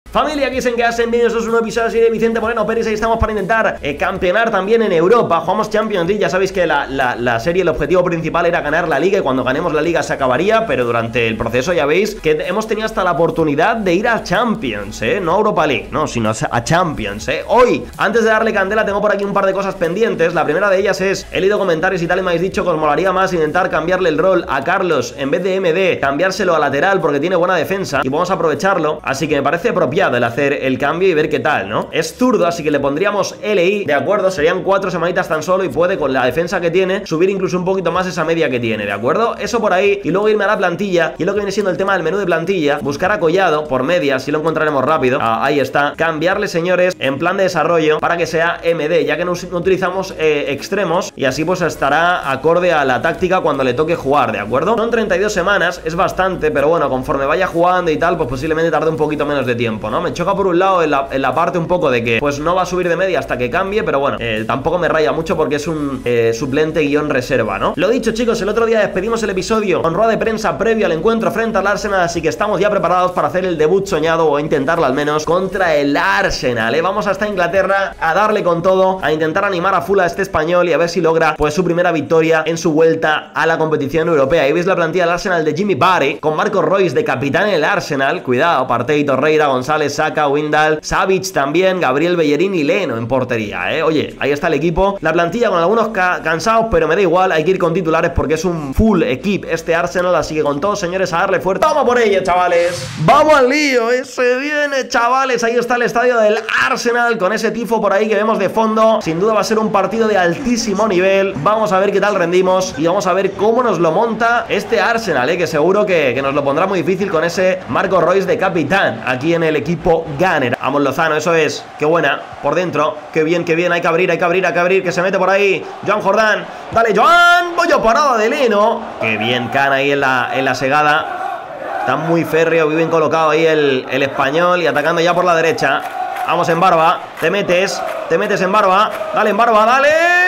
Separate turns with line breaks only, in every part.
Familia, aquí en que hacen vídeos, es un nuevo episodio así de Vicente Moreno Pérez. Ahí estamos para intentar campeonar también en Europa. Jugamos Champions League, ya sabéis que la serie, el objetivo principal era ganar la liga, y cuando ganemos la liga se acabaría, pero durante el proceso ya veis que hemos tenido hasta la oportunidad de ir a Champions, no a Europa League, no, sino a Champions, Hoy, antes de darle candela, tengo por aquí un par de cosas pendientes. La primera de ellas es, he leído comentarios y tal y me habéis dicho que os molaría más intentar cambiarle el rol a Carlos en vez de MD, cambiárselo a lateral porque tiene buena defensa y vamos a aprovecharlo, así que me parece apropiado el hacer el cambio y ver qué tal, ¿no? Es zurdo, así que le pondríamos LI, de acuerdo, serían 4 semanitas tan solo y puede, con la defensa que tiene, subir incluso un poquito más esa media que tiene, ¿de acuerdo? Eso por ahí, y luego irme a la plantilla, y lo que viene siendo el tema del menú de plantilla, buscar a Collado por media, si lo encontraremos rápido, ahí está, cambiarle, señores, en plan de desarrollo para que sea MD, ya que no utilizamos extremos, y así pues estará acorde a la táctica cuando le toque jugar, ¿de acuerdo? Son 32 semanas, es bastante, pero bueno, conforme vaya jugando y tal, pues posiblemente tarde un poquito menos de tiempo, ¿no? Me choca por un lado en la parte un poco de que pues no va a subir de media hasta que cambie, pero bueno, tampoco me raya mucho porque es un suplente guión reserva, ¿no? Lo dicho, chicos, el otro día despedimos el episodio con rueda de prensa previo al encuentro frente al Arsenal, así que estamos ya preparados para hacer el debut soñado, o intentarlo al menos, contra el Arsenal, Vamos hasta Inglaterra a darle con todo, a intentar animar a full a este español y a ver si logra pues su primera victoria en su vuelta a la competición europea. Ahí veis la plantilla del Arsenal de Jimmy Vardy, con Marco Royce de capitán en el Arsenal, cuidado, Partey, Torreira, González, Saka, Windal, Savic también, Gabriel Bellerín y Leno en portería, Oye, ahí está el equipo, la plantilla con algunos cansados, pero me da igual, hay que ir con titulares porque es un full equipo este Arsenal, así que con todos, señores, a darle fuerte. ¡Vamos por ello, chavales! ¡Vamos al lío! Se viene, chavales, ahí está el estadio del Arsenal, con ese tifo por ahí que vemos de fondo. Sin duda va a ser un partido de altísimo nivel, vamos a ver qué tal rendimos y vamos a ver cómo nos lo monta este Arsenal, que seguro que nos lo pondrá muy difícil con ese Marco Royce de capitán aquí en el equipo Gunner. Vamos, Lozano, eso es, qué buena, por dentro, qué bien, hay que abrir, que se mete por ahí, Joan Jordán, dale Joan, bollo parada de Leno, qué bien Can ahí en la segada, está muy férreo, muy bien colocado ahí el español y atacando ya por la derecha. Vamos en Barba, te metes en Barba, dale en Barba, dale,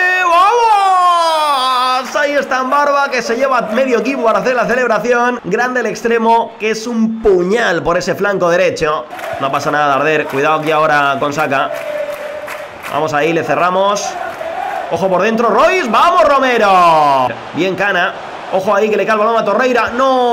¡vamos! Ahí está en Barba, que se lleva medio equipo para hacer la celebración. Grande el extremo, que es un puñal por ese flanco derecho. No pasa nada, Darder, cuidado aquí ahora con Saka. Vamos ahí, le cerramos. Ojo por dentro, Royce, ¡vamos Romero! Bien Cana, ojo ahí que le cae el balón a Torreira.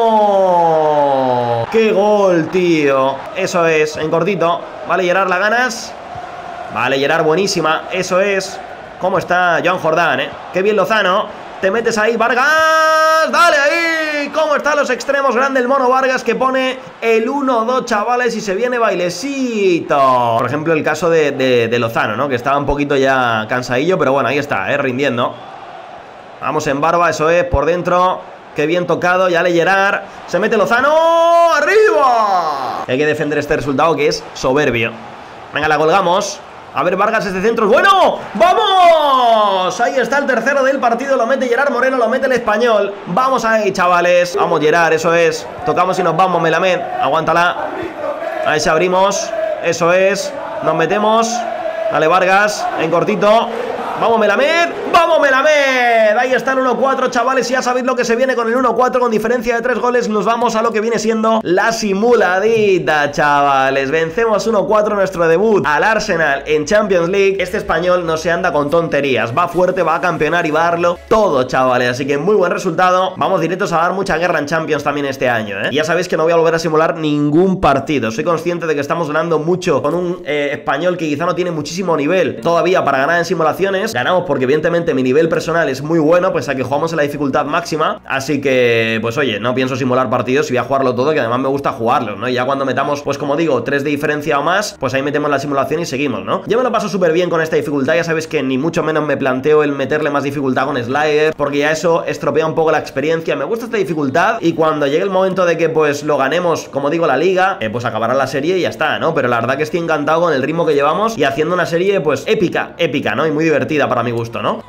¡No! ¡Qué gol, tío! Eso es, en cortito. Vale, Gerard, ¿la ganas? Vale, Gerard, buenísima, eso es. ¿Cómo está Joan Jordán, Qué bien Lozano. Te metes ahí, Vargas. ¡Dale ahí! ¿Cómo están los extremos? Grande el mono Vargas, que pone el 1-2, chavales, y se viene bailecito. Por ejemplo, el caso de Lozano, ¿no? Que estaba un poquito ya cansadillo, pero bueno, ahí está, rindiendo. Vamos en Barba, eso es, por dentro. Qué bien tocado, ya le Gerard. Se mete Lozano, ¡arriba! Y hay que defender este resultado, que es soberbio. Venga, la colgamos. A ver, Vargas, este centro es bueno. ¡Vamos! Ahí está el tercero del partido. Lo mete Gerard Moreno, lo mete el español. Vamos ahí, chavales. Vamos, Gerard, eso es. Tocamos y nos vamos, Melamed. Aguántala. Ahí se abrimos. Eso es. Nos metemos. Dale, Vargas. En cortito. ¡Vamos, Melamed! ¡Vamos, Melamed! Ahí está el 1-4, chavales. Y ya sabéis lo que se viene con el 1-4. Con diferencia de 3 goles nos vamos a lo que viene siendo la simuladita, chavales. Vencemos 1-4 nuestro debut al Arsenal en Champions League. Este español no se anda con tonterías. Va fuerte, va a campeonar y va a darlo todo, chavales. Así que muy buen resultado. Vamos directos a dar mucha guerra en Champions también este año, Y ya sabéis que no voy a volver a simular ningún partido. Soy consciente de que estamos ganando mucho con un español que quizá no tiene muchísimo nivel todavía para ganar en simulaciones. Ganamos porque evidentemente mi nivel personal es muy bueno, pues a que jugamos en la dificultad máxima. Así que, pues oye, no pienso simular partidos y voy a jugarlo todo, que además me gusta jugarlos, ¿no? Y ya cuando metamos, pues como digo, 3 de diferencia o más, pues ahí metemos la simulación y seguimos, ¿no? Yo me lo paso súper bien con esta dificultad. Ya sabéis que ni mucho menos me planteo el meterle más dificultad con Slider, porque ya eso estropea un poco la experiencia. Me gusta esta dificultad y cuando llegue el momento de que pues lo ganemos, como digo, la liga, pues acabará la serie y ya está, ¿no? Pero la verdad que estoy encantado con el ritmo que llevamos y haciendo una serie pues épica, ¿no? Y muy divertida para mi gusto, ¿no?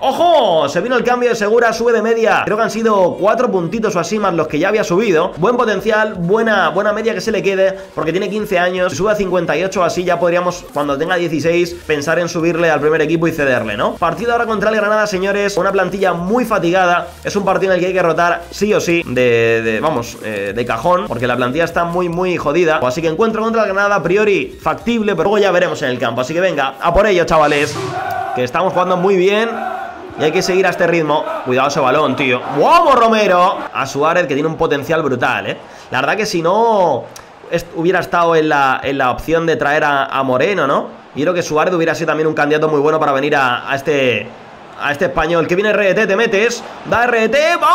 ¡Ojo! Se vino el cambio de Segura, sube de media. Creo que han sido 4 puntitos o así más los que ya había subido. Buen potencial, buena media que se le quede, porque tiene 15 años. Si sube a 58 o así, ya podríamos, cuando tenga 16, pensar en subirle al primer equipo y cederle, ¿no? Partido ahora contra el Granada, señores. Una plantilla muy fatigada. Es un partido en el que hay que rotar sí o sí, de cajón, porque la plantilla está muy jodida. Así que encuentro contra el Granada, a priori factible, pero luego ya veremos en el campo. Así que venga, a por ello, chavales, que estamos jugando muy bien y hay que seguir a este ritmo. Cuidado ese balón, tío. ¡Vamos, Romero! A Suárez, que tiene un potencial brutal, ¿eh? La verdad que si no hubiera estado en la opción de traer a Moreno, ¿no? Y creo que Suárez hubiera sido también un candidato muy bueno para venir a este español. Que viene RDT, te metes. Da RDT,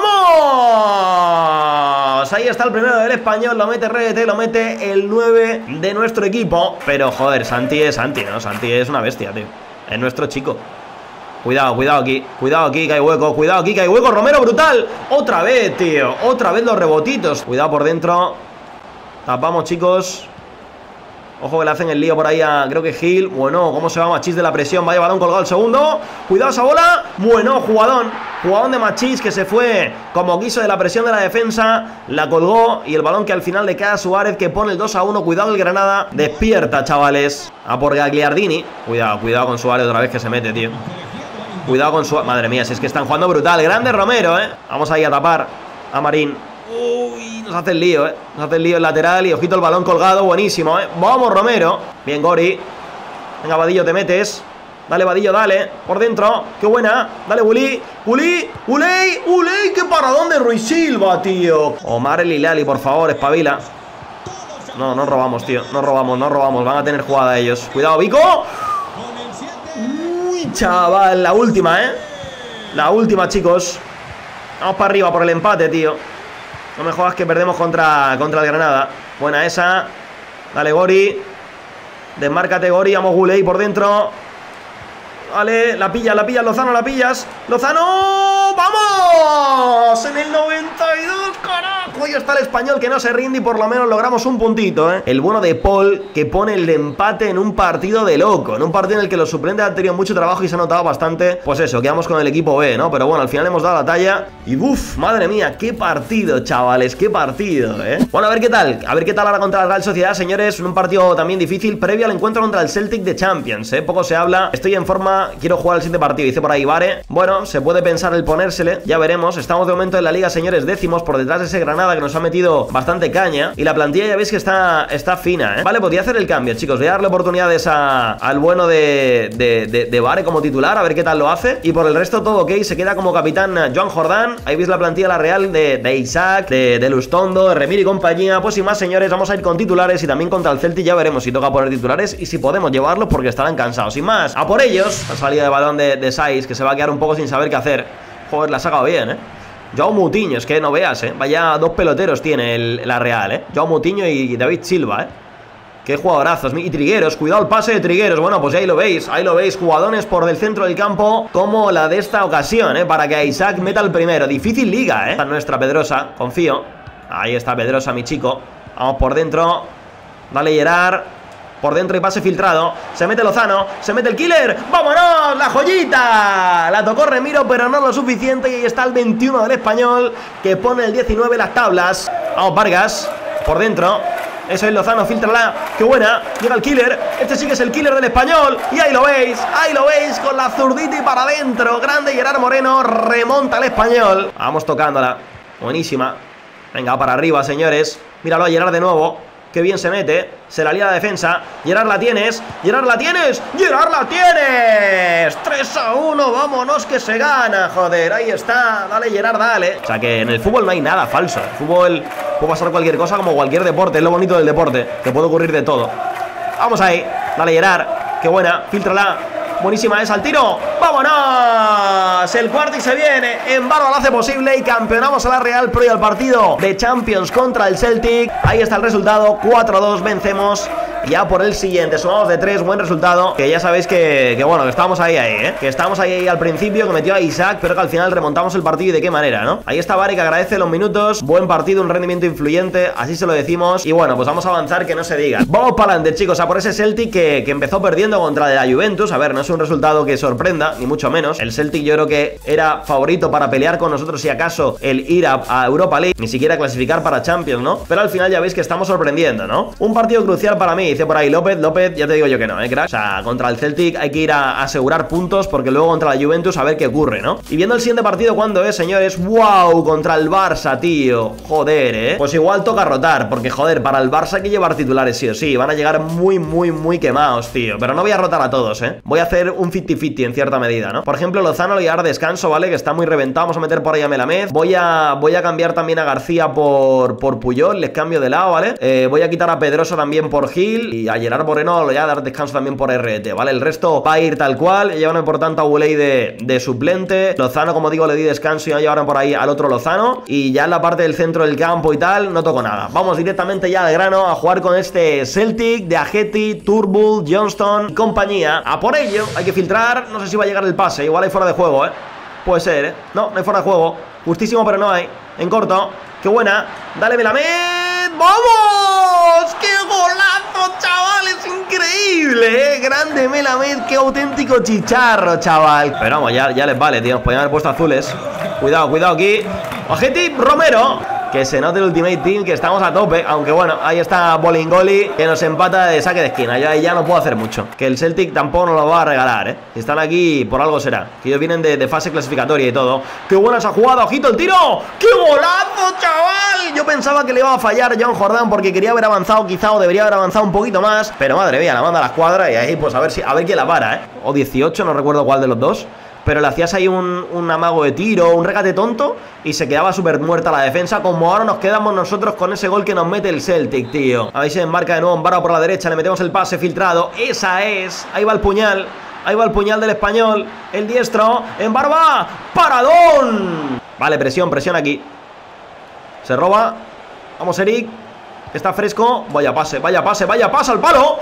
¡vamos! Ahí está el primero del español. Lo mete RDT, lo mete el 9 de nuestro equipo. Pero joder, Santi es Santi, ¿no? Santi es una bestia, tío. Es nuestro chico. Cuidado aquí, que hay hueco. Cuidado aquí, que hay hueco. Romero, brutal. Otra vez, tío. Otra vez los rebotitos. Cuidado por dentro. Tapamos, chicos. Ojo que le hacen el lío por ahí a, creo que Gil. Bueno, cómo se va Machís de la presión. Vaya balón colgado el segundo. Cuidado esa bola. Bueno, jugadón de Machís, que se fue como quiso de la presión de la defensa. La colgó y el balón que al final le cae a Suárez, que pone el 2-1. Cuidado el Granada. Despierta, chavales. A por Gagliardini. Cuidado con Suárez otra vez, que se mete, tío. Cuidado con Suárez. Madre mía, si es que están jugando brutal. Grande Romero, Vamos ahí a tapar a Marín. Uy, nos hace el lío, Nos hace el lío el lateral y ojito el balón colgado. Buenísimo, Vamos, Romero. Bien, Gori. Venga, Vadillo, te metes. Dale, Vadillo, dale. Por dentro. Qué buena. Dale, Uley. Qué paradón de Ruiz Silva, tío. Omar el Hilali, por favor, espabila. No robamos, tío. No robamos. Van a tener jugada ellos. Cuidado, Vico. Uy, chaval. La última, La última, chicos. Vamos para arriba por el empate, tío. No me jodas que perdemos contra el Granada. Buena esa. Dale, Gori. Desmárcate, Gori. Vamos, Guley por dentro. Vale, la pillas, Lozano, la pillas. ¡Lozano! ¡Vamos! En el 92, carajo. Y está el español que no se rinde y por lo menos logramos un puntito, El bueno de Paul, que pone el empate en un partido de loco. En un partido en el que los suplentes han tenido mucho trabajo y se ha notado bastante. Pues eso, quedamos con el equipo B, ¿no? Pero bueno, al final hemos dado la talla. Y uff, madre mía, qué partido, chavales. Qué partido, Bueno, a ver qué tal. Ahora contra la Real Sociedad, señores. Un partido también difícil, previo al encuentro contra el Celtic de Champions, Poco se habla. Estoy en forma. Quiero jugar el siguiente partido, dice por ahí Vare. Bueno, se puede pensar el ponérsele, ya veremos. Estamos de momento en la liga, señores, décimos por detrás de ese Granada que nos ha metido bastante caña. Y la plantilla ya veis que está fina, Vale, podría hacer el cambio, chicos. Voy a darle oportunidades al bueno de Vare como titular, a ver qué tal lo hace. Y por el resto todo ok, se queda como capitán Joan Jordán. Ahí veis la plantilla la Real de Isaac, de Lustondo, de Remir y compañía. Pues sin más, señores, vamos a ir con titulares y también contra el Celtic ya veremos si toca poner titulares y si podemos llevarlos porque estarán cansados. Sin más, a por ellos. La salida de balón de Saiz, que se va a quedar un poco sin saber qué hacer. Joder, la ha sacado bien, Joao Moutinho, es que no veas, Vaya dos peloteros tiene la Real, Joao Moutinho y David Silva, Qué jugadorazos. Y Trigueros, cuidado el pase de Trigueros. Bueno, pues ahí lo veis, jugadones por del centro del campo como la de esta ocasión, para que Isaac meta el primero. Difícil liga, Está nuestra Pedrosa, confío. Ahí está Pedrosa, mi chico. Vamos por dentro. Dale, Gerard. Por dentro y pase filtrado. Se mete Lozano. Se mete el killer. ¡Vámonos! ¡La joyita! La tocó Remiro, pero no lo suficiente. Y ahí está el 21 del español, que pone el 19 en las tablas. Vamos, Vargas. Por dentro. Eso es Lozano, filtrala. ¡Qué buena! Llega el killer. Este sí que es el killer del español. Y ahí lo veis. Con la zurdita y para adentro. Grande Gerard Moreno. Remonta el español. Vamos tocándola. Buenísima. Venga, para arriba, señores. Míralo a Gerard de nuevo. Qué bien se mete, se la lía la defensa. Gerard, la tienes, Gerard, la tienes. ¡Gerard, la tienes! 3-1, vámonos que se gana, joder, ahí está. Dale, Gerard, dale. O sea que en el fútbol no hay nada falso. En el fútbol puede pasar cualquier cosa como cualquier deporte. Es lo bonito del deporte, que puede ocurrir de todo. Vamos ahí, dale, Gerard. Qué buena, fíltrala. Buenísima esa, al tiro. ¡Vámonos! El cuarto y se viene. En Barba lo hace posible y campeonamos a la Real Pro y al partido de Champions contra el Celtic. Ahí está el resultado. 4-2, vencemos ya por el siguiente. Sumamos de 3, buen resultado. Que ya sabéis que bueno, que estábamos ahí, que estábamos ahí al principio, que metió a Isaac, pero que al final remontamos el partido y de qué manera, ¿no? Ahí está Bari, que agradece los minutos. Buen partido, un rendimiento influyente, así se lo decimos. Y bueno, pues vamos a avanzar, que no se diga. Vamos para adelante, chicos, a por ese Celtic que empezó perdiendo contra la Juventus. A ver, no es un resultado que sorprenda, ni mucho menos. El Celtic yo creo que era favorito para pelear con nosotros, si acaso, el ir a Europa League, ni siquiera clasificar para Champions, ¿no? Pero al final ya veis que estamos sorprendiendo, ¿no? Un partido crucial para mí, dice por ahí López, ya te digo yo que no, crack. O sea, contra el Celtic hay que ir a asegurar puntos, porque luego contra la Juventus a ver qué ocurre, ¿no? Y viendo el siguiente partido, ¿cuándo es, señores? ¡Wow! Contra el Barça, tío. Joder, pues igual toca rotar, porque joder, para el Barça hay que llevar titulares sí o sí. Van a llegar muy quemados, tío. Pero no voy a rotar a todos, voy a hacer un 50-50 en cierta medida, ¿no? Por ejemplo, Lozano le voy a dar descanso, ¿vale? Que está muy reventado. Vamos a meter por ahí a Melamed. Voy a cambiar también a García por Puyol. Les cambio de lado, ¿vale? Voy a quitar a Pedrosa también por Gil. Y a Gerard Moreno le voy a dar descanso también por RT, ¿vale? El resto va a ir tal cual. Llevan por tanto a Buley de suplente. Lozano, como digo, le di descanso y ya llevaron por ahí al otro Lozano. Y ya en la parte del centro del campo y tal, no toco nada. Vamos directamente ya de grano a jugar con este Celtic de Ajeti, Turnbull, Johnston y compañía. A por ello, hay que filtrar. No sé si va a llegar el pase. Igual hay fuera de juego, puede ser, No, no hay fuera de juego. Justísimo, pero no hay. En corto. ¡Qué buena! ¡Dale, Melamed! ¡Vamos! ¡Qué golazo, chaval! ¡Es increíble, Grande Melamed, qué auténtico chicharro, chaval. Pero vamos, ya les vale, tío. Nos podían haber puesto azules. Cuidado aquí. Ajeti, Romero. Que se note el Ultimate Team, que estamos a tope. Aunque bueno, ahí está Bolingoli, que nos empata de saque de esquina. Yo ahí ya no puedo hacer mucho. Que el Celtic tampoco nos lo va a regalar, Si están aquí, por algo será. Que ellos vienen de fase clasificatoria y todo. ¡Qué buena esa jugada! ¡Ojito el tiro! ¡Qué golazo, chaval! Yo pensaba que le iba a fallar John Jordan, porque quería haber avanzado quizá, o debería haber avanzado un poquito más. Pero madre mía, la manda a la escuadra. Y ahí pues a ver quién la para, O 18, no recuerdo cuál de los dos. Pero le hacías ahí un amago de tiro, un regate tonto, y se quedaba súper muerta la defensa, como ahora nos quedamos nosotros con ese gol que nos mete el Celtic, tío. Ahí se enmarca de nuevo Embarba por la derecha, le metemos el pase filtrado. Esa es, ahí va el puñal. Ahí va el puñal del español, el diestro, Embarba, paradón. Vale, presión aquí. Se roba, vamos Eric, está fresco. Vaya pase al palo.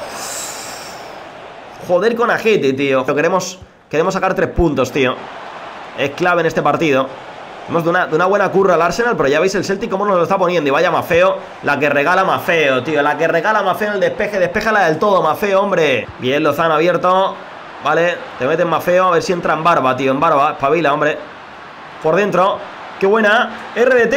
Joder con Ajete, tío. Lo Queremos sacar 3 puntos, tío. Es clave en este partido. Hemos de una buena curra al Arsenal, pero ya veis el Celtic cómo nos lo está poniendo. Y vaya Maffeo, la que regala Maffeo, tío. La que regala Maffeo en el despeje. Despéjala del todo, Maffeo, hombre. Bien, Lozano abierto. Vale, te meten Maffeo. A ver si entra en Barba, tío. En Barba, espabila, hombre. Por dentro. ¡Qué buena! RDT,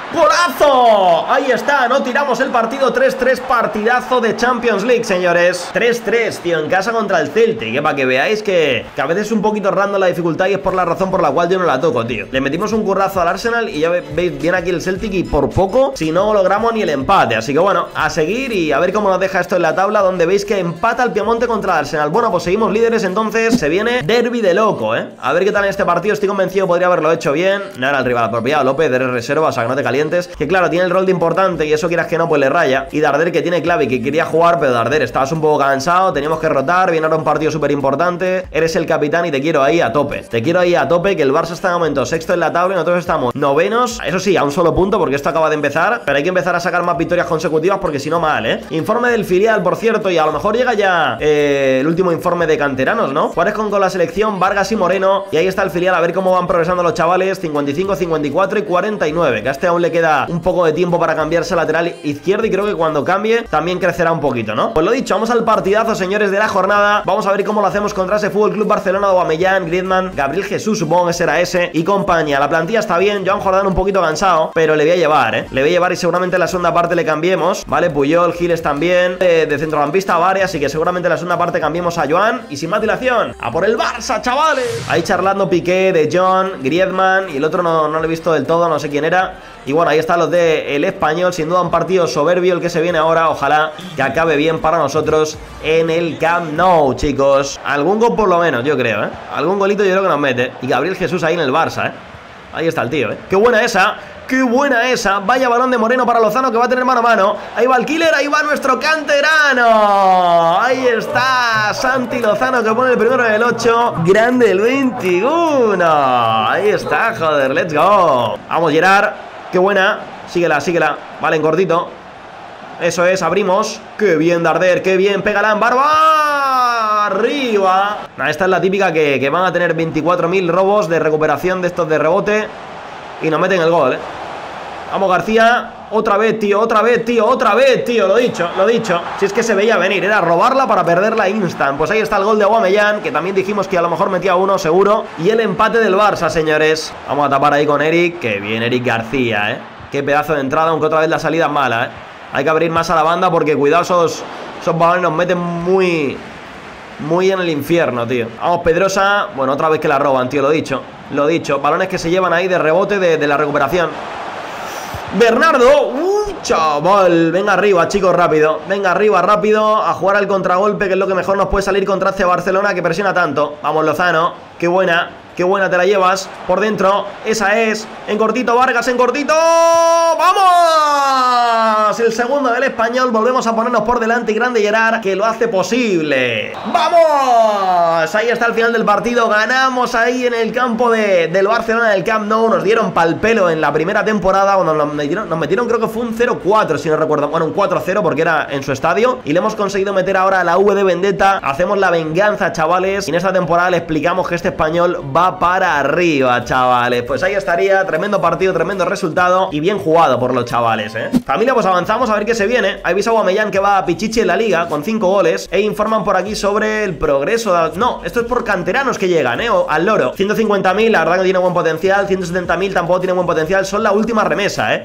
¡golazo! Ahí está, no tiramos el partido. 3-3, partidazo de Champions League, señores. 3-3, tío, en casa contra el Celtic, para que veáis que a veces es un poquito random la dificultad, y es por la razón por la cual yo no la toco, tío. Le metimos un currazo al Arsenal y ya veis bien aquí el Celtic, y por poco, si no logramos ni el empate. Así que bueno, a seguir y a ver cómo nos deja esto en la tabla, donde veis que empata el Piemonte contra el Arsenal. Bueno, pues seguimos líderes, entonces se viene derbi de loco, A ver qué tal en este partido. Estoy convencido, podría haberlo hecho bien. No era el rival apropiado, López, eres reserva, o sea que no te calientes. Que claro, tiene el rol de importante, y eso quieras que no, pues le raya. Y Darder, que tiene clave y que quería jugar, pero Darder, estabas un poco cansado, teníamos que rotar, viene ahora un partido súper importante. Eres el capitán y te quiero ahí a tope. Te quiero ahí a tope, que el Barça está de momento sexto en la tabla y nosotros estamos novenos. Eso sí, a un solo punto, porque esto acaba de empezar, pero hay que empezar a sacar más victorias consecutivas, porque si no, mal, Informe del filial, por cierto, y a lo mejor llega ya el último informe de canteranos, ¿no? Juárez con la selección, Vargas y Moreno, y ahí está el filial, a ver cómo van progresando los chavales. 55, 54 y 49, que a este aún le queda un poco de tiempo para cambiarse a lateral izquierdo, y creo que cuando cambie también crecerá un poquito, ¿no? Pues lo dicho, vamos al partidazo, señores, de la jornada. Vamos a ver cómo lo hacemos contra ese Fútbol Club Barcelona de Aubameyang, Griezmann, Gabriel Jesús, supongo que será ese, y compañía. La plantilla está bien, Joan Jordán un poquito cansado, pero le voy a llevar, Le voy a llevar, y seguramente en la segunda parte le cambiemos, ¿vale? Puyol, Giles también, de centrocampista varias, así que seguramente en la segunda parte cambiemos a Joan, y sin más dilación, ¡a por el Barça, chavales! Ahí charlando Piqué, De Jong, Griezmann, y el otro no lo he visto del todo, no sé quién era. Y bueno, ahí están los de el Español. Sin duda un partido soberbio el que se viene ahora. Ojalá que acabe bien para nosotros en el Camp Nou, chicos. Algún gol por lo menos, yo creo, Algún golito yo creo que nos mete. Y Gabriel Jesús ahí en el Barça, Ahí está el tío, ¡Qué buena esa! ¡Qué buena esa! Vaya balón de Moreno para Lozano, que va a tener mano a mano. Ahí va el killer, ahí va nuestro canterano. Ahí está Santi Lozano, que pone el primero en el 8. Grande el 21. Ahí está, joder, let's go. Vamos, Gerard. ¡Qué buena! Síguela. Vale, en cortito. Eso es, abrimos. ¡Qué bien, Darder! ¡Qué bien! ¡Pégala en barba! ¡Arriba! Esta es la típica que van a tener 24.000 robos de recuperación de estos de rebote y nos meten el gol, Vamos, García. Otra vez, tío, otra vez, tío, otra vez, tío. Lo dicho, lo dicho. Si es que se veía venir, era robarla para perderla instant. Pues ahí está el gol de Aubameyang, que también dijimos que a lo mejor metía uno, seguro. Y el empate del Barça, señores. Vamos a tapar ahí con Eric. Que bien, Eric García, Qué pedazo de entrada, aunque otra vez la salida es mala, Hay que abrir más a la banda porque cuidado, esos balones nos meten muy en el infierno, tío. Vamos, Pedrosa. Bueno, otra vez que la roban, tío, lo dicho. Lo dicho, balones que se llevan ahí de rebote de la recuperación. Bernardo, chaval, venga arriba, chicos, rápido. Venga arriba, rápido, a jugar al contragolpe, que es lo que mejor nos puede salir contra este Barcelona que presiona tanto. Vamos, Lozano, qué buena te la llevas, por dentro, esa es, en cortito, Vargas, en cortito, ¡vamos! El segundo del Español, volvemos a ponernos por delante y grande Gerard, que lo hace posible. ¡Vamos! Ahí está el final del partido, ganamos ahí en el campo del Barcelona, del Camp Nou, nos dieron pal pelo en la primera temporada, cuando nos metieron creo que fue un 0-4, si no recuerdo, bueno, un 4-0 porque era en su estadio, y le hemos conseguido meter ahora a la V de Vendetta, hacemos la venganza, chavales, y en esta temporada le explicamos que este Español va para arriba, chavales. Pues ahí estaría, tremendo partido, tremendo resultado y bien jugado por los chavales, Familia, pues avanzamos a ver qué se viene. Hay visto a Aubameyang que va a Pichichi en la liga con 5 goles e informan por aquí sobre el progreso no, esto es por canteranos que llegan, al loro. 150.000, la verdad que no tiene buen potencial. 170.000 tampoco tiene buen potencial, son la última remesa,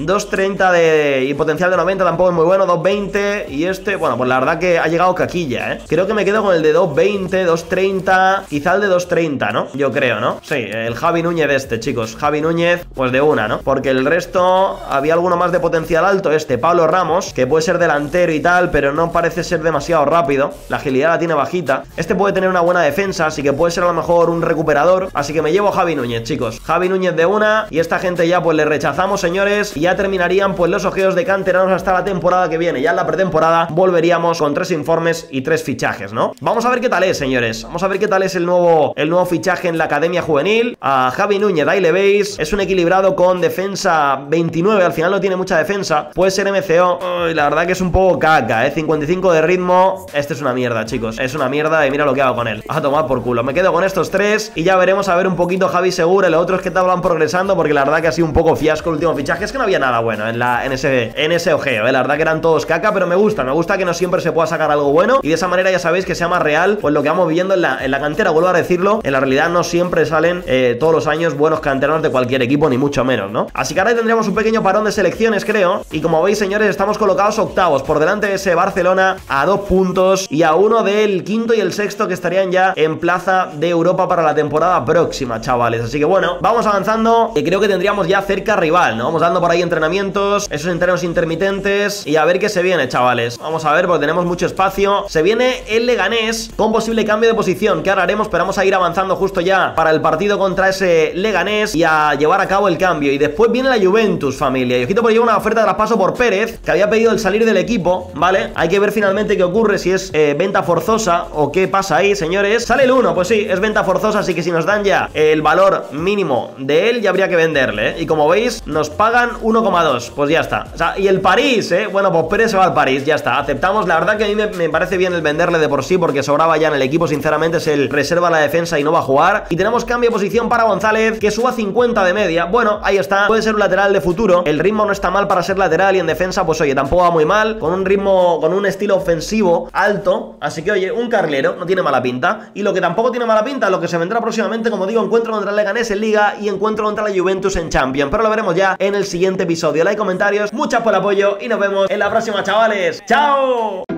230 y potencial de 90 tampoco es muy bueno. 220 y bueno, pues la verdad que ha llegado caquilla, Creo que me quedo con el de 220, 230, quizá el de 230, ¿no? Yo creo, ¿no? Sí, el Javi Núñez chicos. Javi Núñez, pues de una, ¿no? Porque el resto, había alguno más de potencial alto, Pablo Ramos, que puede ser delantero y tal, pero no parece ser demasiado rápido. La agilidad la tiene bajita. Puede tener una buena defensa, así que puede ser a lo mejor un recuperador. Así que me llevo a Javi Núñez, chicos. Javi Núñez de una, y esta gente ya pues le rechazamos, señores, y ya terminarían pues los ojeos de canteranos hasta la temporada que viene. Ya en la pretemporada volveríamos con 3 informes y 3 fichajes, ¿no? Vamos a ver qué tal es, señores. Vamos a ver qué tal es el nuevo fichaje en la Academia Juvenil. A Javi Núñez, ahí le veis. Es un equilibrado con defensa 29. Al final no tiene mucha defensa. Puede ser MCO. Uy, la verdad que es un poco caca, 55 de ritmo. Este es una mierda, chicos. Es una mierda y mira lo que hago con él. A tomar por culo. Me quedo con estos 3 y ya veremos a ver un poquito Javi Segura. Los otros que tal van progresando, porque la verdad que ha sido un poco fiasco el último fichaje. Es que no había nada bueno en ese ojeo, La verdad que eran todos caca, pero me gusta que no siempre se pueda sacar algo bueno. Y de esa manera ya sabéis que sea más real pues lo que vamos viviendo en la cantera. Vuelvo a decirlo, en la realidad no siempre salen todos los años buenos canteranos de cualquier equipo, ni mucho menos, ¿no? Así que ahora tendremos un pequeño parón de selecciones, creo. Y como veis, señores, estamos colocados octavos, por delante de ese Barcelona, a 2 puntos y a 1 del quinto y el sexto, que estarían ya en plaza de Europa para la temporada próxima, chavales. Así que bueno, vamos avanzando, que creo que tendríamos ya cerca rival, ¿no? Vamos dando por ahí entrenamientos, esos entrenos intermitentes, y a ver qué se viene, chavales. Vamos a ver, porque tenemos mucho espacio. Se viene el Leganés con posible cambio de posición, que ahora haremos, pero vamos a ir avanzando justo ya para el partido contra ese Leganés y a llevar a cabo el cambio. Y después viene la Juventus, familia. Y ojito, por ahí una oferta de traspaso por Pérez, que había pedido el salir del equipo, ¿vale? Hay que ver finalmente qué ocurre, si es venta forzosa o qué pasa ahí, señores. Sale el 1, pues sí, es venta forzosa, así que si nos dan ya el valor mínimo de él, ya habría que venderle, Y como veis, nos pagan 1,2, pues ya está. O sea, y el París, bueno, pues Pérez se va al París, ya está, aceptamos. La verdad que a mí me parece bien el venderle de por sí, porque sobraba ya en el equipo, sinceramente. Es el reserva la defensa y no va a jugar. Y tenemos cambio de posición para González, que suba 50 de media. Bueno, ahí está, puede ser un lateral de futuro. El ritmo no está mal para ser lateral, y en defensa, pues oye, tampoco va muy mal, con un ritmo, con un estilo ofensivo alto. Así que oye, un carrilero, no tiene mala pinta. Y lo que tampoco tiene mala pinta, lo que se vendrá próximamente, como digo, encuentro contra el Leganés en Liga y encuentro contra la Juventus en Champions. Pero lo veremos ya en el siguiente episodio. Like, comentarios, muchas por el apoyo y nos vemos en la próxima, chavales. ¡Chao!